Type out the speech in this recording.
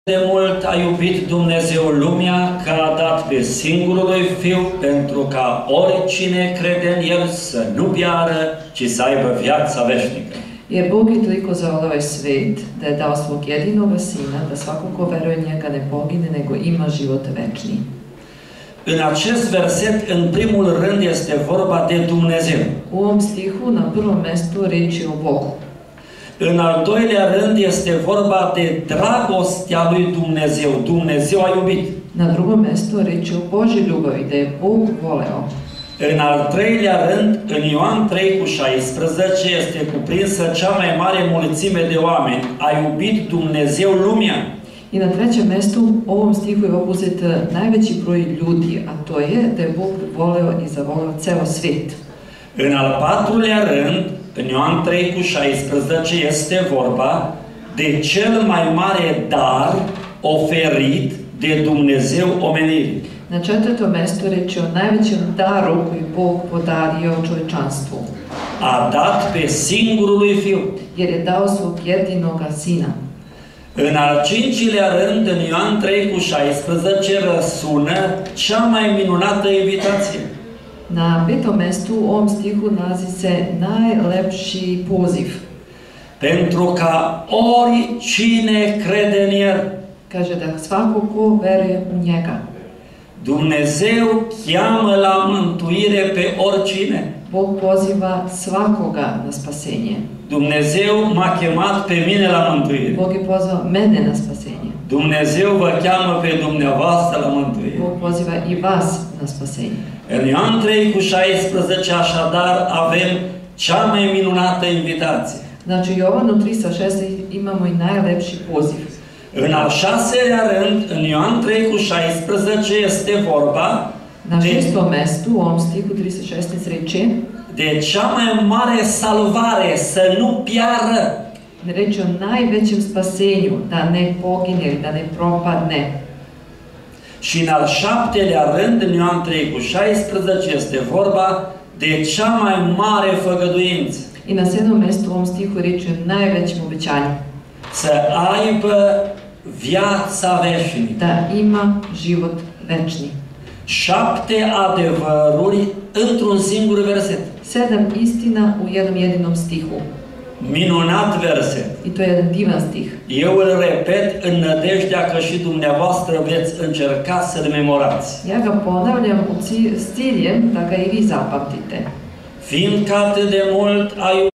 De mult a iubit Dumnezeu lumea că a dat pe singurul lui Fiu pentru ca oricine crede în El să nu piară, ci să aibă viața veșnică. Jer Bog je toliko zavoleo ovaj svet da je dao svog jedinoga sina da svako ko veruje u njega ne pogine nego ima život večni. În acest verset, în primul rând, este vorba de Dumnezeu. U ovom stihu na prvom mestu reč je o Bogu. În al doilea rând este vorba de dragostea lui Dumnezeu. Dumnezeu a iubit. Na drugom mestu reč je o Božjoj ljubavi, da je Bog voleo. În al treilea rând, în Ioan 3:16 este cuprinsă cea mai mare mulțime de oameni. A iubit Dumnezeu lumea. I na trećem mestu u ovom stihu je obuzet najveći broj ljudi, a to je da je Bog voleo i zavoleo ceo svet. În al patrulea rând, în Ioan 3:16 este vorba de cel mai mare dar oferit de Dumnezeu omenirii. Na četvrtom mestu reč je o najvećem daru koji Bog podario čovječanstvu. A dat pe singurul lui Fiu. Jer je dao svog jedinoga sina. În al cincilea rând, în Ioan 3:16 răsună cea mai minunată invitație. Na petom mestu u ovom stihu nalazi se najlepši poziv. Pentru ca oricine crede în El. Kaže da svako ko veruje u njega. Dumnezeu cheamă la mântuire pe oricine. Bog poziva svakoga na spasenje. Dumnezeu m-a chemat pe mine la mântuire. Bog je pozvao mene na spasenje. Dumnezeu vă cheamă pe dumneavoastră la mântuire. Bog poziva i vas na spasenje. În Ioan 3:16 așadar avem cea mai minunată invitație. Znači u Jovanu 3:16 imamo i najlepši poziv. În al șaselea rând, în Ioan 3:16 este vorba na šestom mestu, u ovom stihu 3:16 reče de cea mai mare salvare, să nu piară. Reče o najvećem spasenju, da ne pogine ili da ne propadne. Și în al șaptelea rând, în Ioan 3:16 este vorba de cea mai mare făgăduință. I na sedmom mestu u ovom stihu reče o najvećem obećanju. Să aibă viața veșnică. Da ima život večni. 7 adevăruri într-un singur verset. 7 istina u jednom jedinom stihu. Minunat verset. I to je jedan divan stih. Eu îl repet în nădejdea că și dumneavoastră veți încerca să-l memorați. Ja ga ponavljam s ciljem da ga i vi zapamtite. Fiindcă atât de mult a